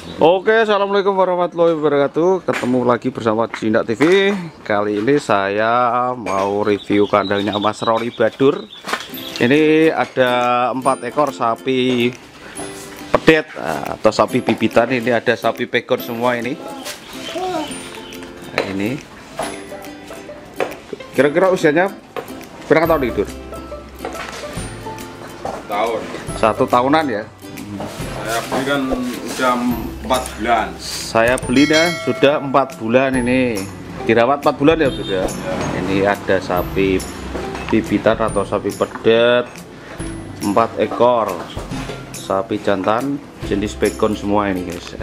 Oke, assalamualaikum warahmatullahi wabarakatuh. Ketemu lagi bersama Jindak TV. Kali ini saya mau review kandangnya Mas Roni Badur. Ini ada 4 ekor sapi pedet atau sapi bibitan. Ini ada sapi pegon semua ini. Nah, ini kira-kira usianya berapa tahun nih, Dur? Tahun. 1 tahunan ya. Saya beli kan udah 4 bulan. Saya belinya sudah 4 bulan ini. Dirawat 4 bulan ya sudah. Ini ada sapi bibitan atau sapi pedet 4 ekor. Sapi jantan jenis pegon semua ini, guys.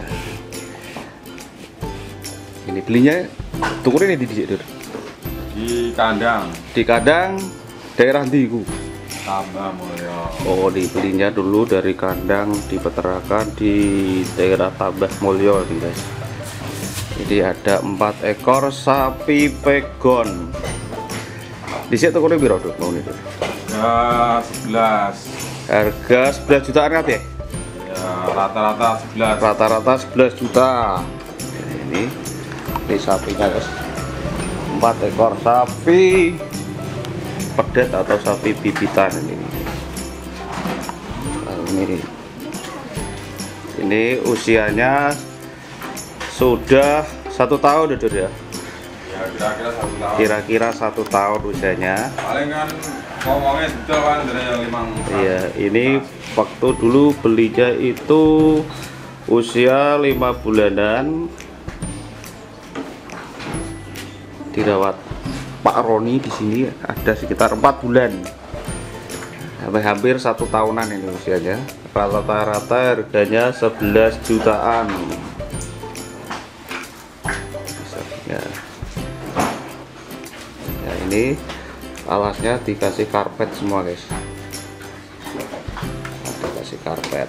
Ini belinya tukurnya ini di Di kandang. Di kandang daerah Ndiku. Tambah Mulyo. Oh, dibelinya dulu dari kandang di peternakan di daerah Tambah Mulyo nih, guys. Jadi ada 4 ekor sapi pegon. Di situ tukurnya berapa tuh mau nih? Ya 11. Harga 11 jutaan kan ya? Ya rata-rata 11. Rata-rata 11 juta. Ini sapinya, guys. 4 ekor sapi pedet atau sapi bibitan ini. Nah, ini usianya sudah 1 tahun udah ya. Ya kira-kira 1 tahun. Kira-kira 1 tahun usianya. Paling kan ngomongnya sudah kan dari yang 5. Iya, ini waktu dulu belinya itu usia 5 bulanan. Dirawat Pak Roni di sini ada sekitar 4 bulan, hampir 1 tahunan ini usianya. Rata-rata harganya 11 jutaan. Ya. Ya, ini alasnya dikasih karpet semua, guys. Dikasih karpet.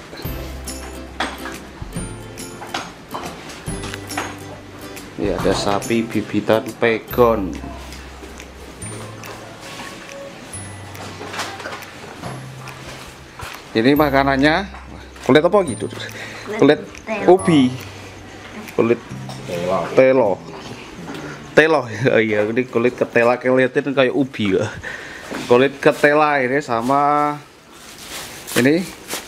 Ini ada sapi bibitan pegon. Ini makanannya kulit apa gitu? Kulit ubi, kulit telo, ya. Iya, ini kulit ketela, kelihatan kayak ubi ya. Kulit ketela ini sama ini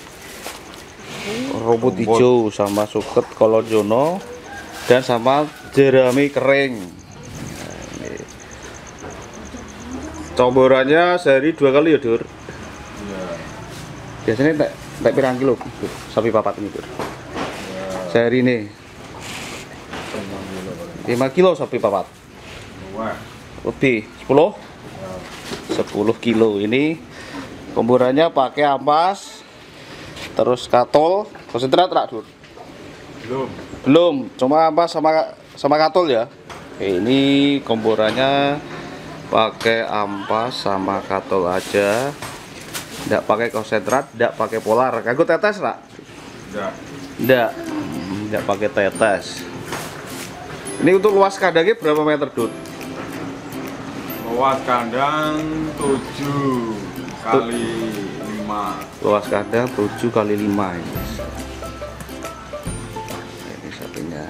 rumput hijau sama suket kolonjono dan sama jerami kering. Nah, ini. Comborannya sehari 2 kali ya, Dur? Biasanya tak pirang kilo sapi papat ini, Dur? Sehari ini 5 kilo sapi papat. Lebih 10 kilo. Ini komborannya pakai ampas, terus katol, konsentrat rak, Dur? Belum, cuma ampas sama katol ya. Oke, ini komborannya pakai ampas sama katol aja. Tidak pakai konsentrat, tidak pakai polar. Kagak tetes, Pak? Tidak pakai tetes. Ini untuk luas kandangnya berapa meter, Dut? Luas kandang 7 kali 5. Luas kandang 7 kali 5 ini. Ini sapinya.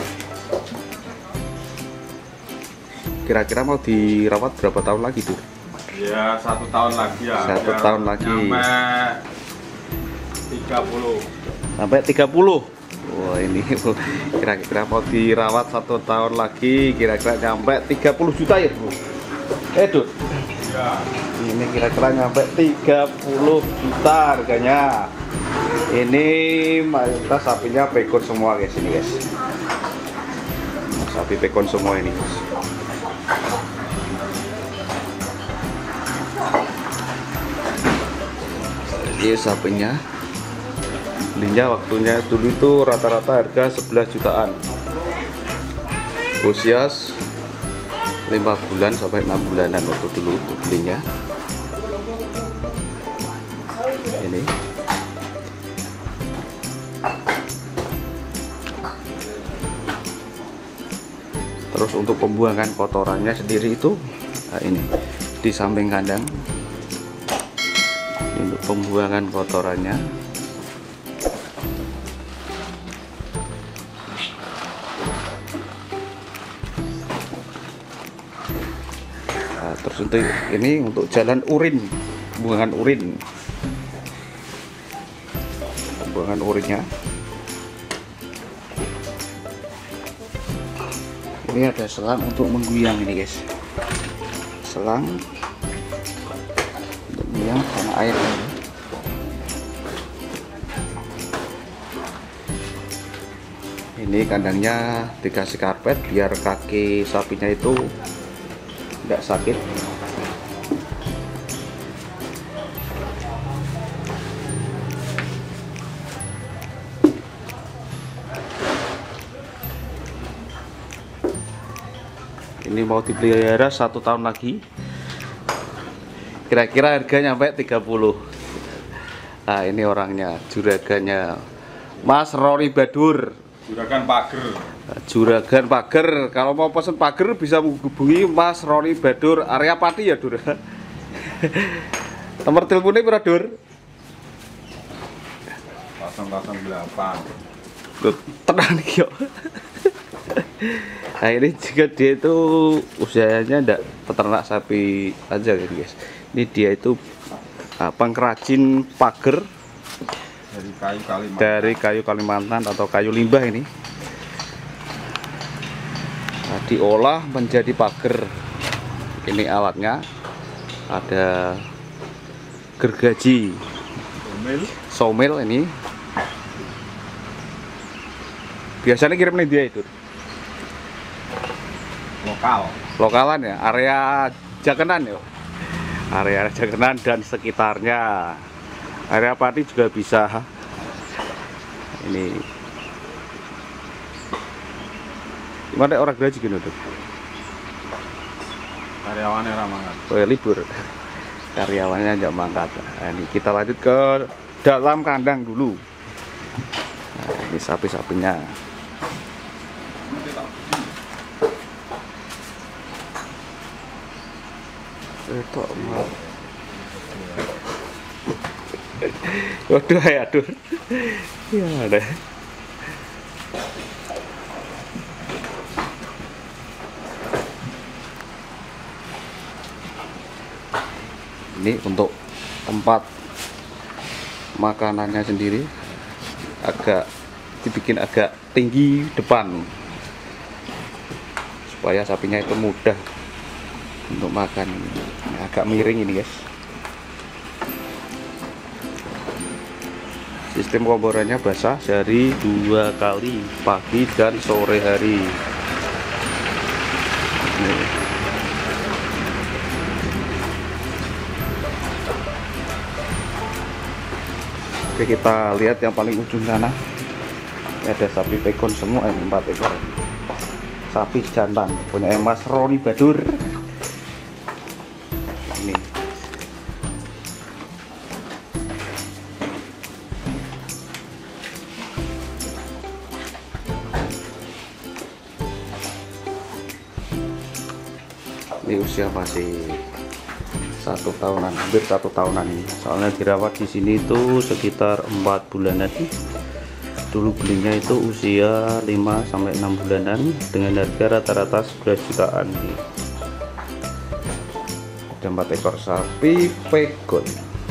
Kira-kira mau dirawat berapa tahun lagi, Dut? Ya 1 tahun lagi ya. 1 tahun lagi. Sampai 30. Sampai 30. Wah, ini kira-kira mau dirawat 1 tahun lagi, kira-kira nyampe 30 juta ya, Bro? Dut? Ya. Ini kira-kira nyampe 30 juta harganya. Ini mayoritas sapinya pegon semua, guys, ini, guys. Sapi pegon semua ini, guys. Ini sapinya. Belinya waktunya dulu itu rata-rata harga 11 jutaan. Usia 5 bulan sampai 6 bulanan waktu dulu belinya. Ini. Terus untuk pembuangan kotorannya sendiri itu, nah ini di samping kandang. Untuk pembuangan kotorannya Terus untuk ini untuk jalan urin, pembuangan urinnya. Ini ada selang untuk mengguyang ini guys, selang untuk mengguyang karena air ini. Ini kandangnya dikasih karpet biar kaki sapinya itu tidak sakit. Ini mau dipelihara 1 tahun lagi. Kira-kira harganya sampai 30. Nah, ini orangnya, juraganya Mas Roni Badur. Juragan Pager. Kalau mau pesen pager bisa menghubungi Mas Roni Badur, area Pati ya, Dur. Nomor teleponnya berapa, Dur? 008. Tenang nih, yuk. Nah, ini juga dia itu usianya enggak peternak sapi aja gitu guys. Ini dia itu pengrajin pager dari kayu Kalimantan atau kayu limbah ini. Nah, diolah menjadi pager. Ini alatnya ada gergaji, sawmill ini. Biasanya kirim dia itu lokalan ya, area Jakenan ya, area Jakenan dan sekitarnya. Area Pati juga bisa. Ini gimana orang gaji gini tuh? Karyawannya ramangan. Oh, ya, libur. Karyawannya nggak mangkat. Nah, ini kita lanjut ke dalam kandang dulu. Nah, ini sapi-sapinya. Itu waduh ya, aduh. Ya ada. Ini untuk tempat makanannya sendiri agak dibikin agak tinggi depan supaya sapinya itu mudah untuk makan. Agak miring ini guys. Sistem komporannya basah sehari 2 kali, pagi dan sore hari. Nih. Oke, kita lihat yang paling ujung sana. Ini ada sapi pekon semua, 4 ekor sapi jantan punya Mas Roni Badur. Ini usia masih 1 tahunan, hampir 1 tahunan ini. Soalnya dirawat di sini itu sekitar 4 bulanan. Dulu belinya itu usia 5-6 bulanan dengan harga rata-rata 11 jutaan. Ada 4 ekor sapi pegon.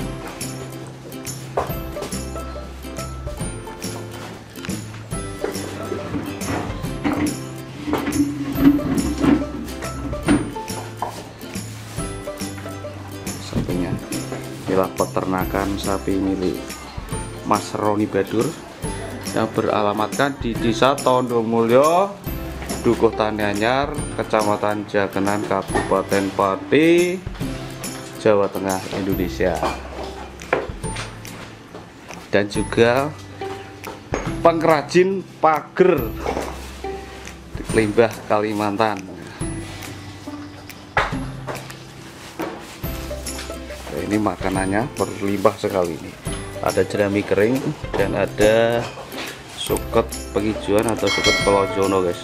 Sapinya inilah peternakan sapi milik Mas Roni Badur yang beralamatkan di Desa Tondomulyo, Dukuh Tanianyar, Kecamatan Jakenan, Kabupaten Pati, Jawa Tengah, Indonesia. Dan juga pengrajin pager di Limbah, Kalimantan. Nah, ini makanannya berlimpah sekali ini. Ada jerami kering dan ada suket penghijauan atau suket pelojono guys.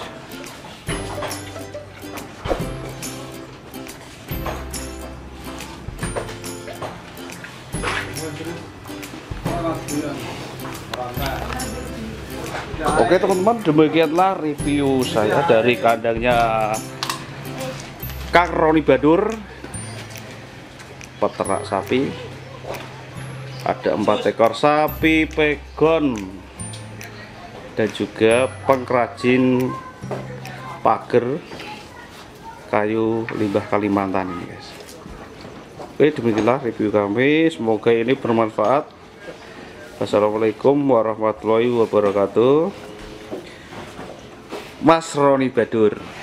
Oke teman-teman, demikianlah review saya dari kandangnya Kang Roni Badur peternak sapi. Ada 4 ekor sapi pegon dan juga pengrajin pagar kayu limbah Kalimantan ini guys. Oke, demikianlah review kami, semoga ini bermanfaat. Wassalamualaikum warahmatullahi wabarakatuh. Mas Roni Badur.